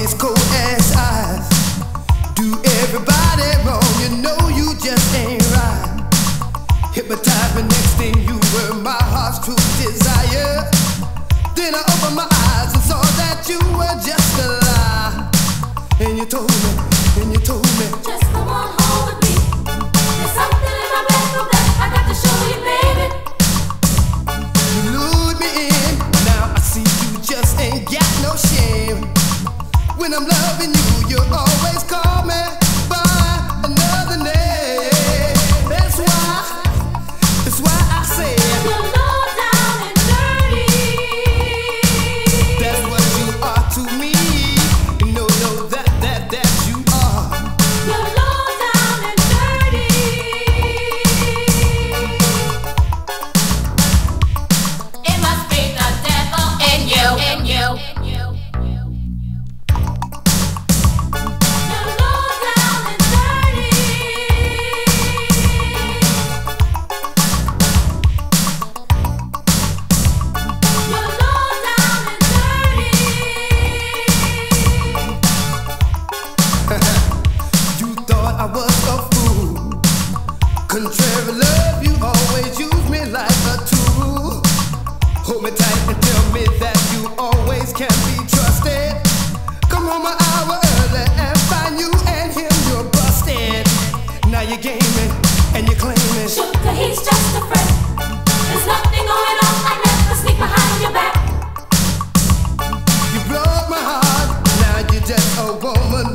his cold ass eyes do everybody wrong. You know you just ain't right. Hypnotized me, next thing you were my heart's true desire. Then I opened my eyes and saw that you were just a lie. And you told me, just come on home with me. There's something in my bedroom that I got to show you, baby. you lured me in. Now I see you just ain't got no shame. When I'm loving you, you always call me by another name. That's why I say You're low down and dirty. that's what you are to me. No, that you are. You're low down and dirty. It must be the devil in you. You're low down and dirty. You're low down and dirty. You thought I was a fool. Contrary love, you always use me like a tool. Hold me tight and tell me that you always can be trusted. Come home an hour early and find you and him, you're busted. Now you're gaming and you're claiming Sugar, he's just a friend. There's nothing going on. I never sneak behind your back. you broke my heart. Now you're just a woman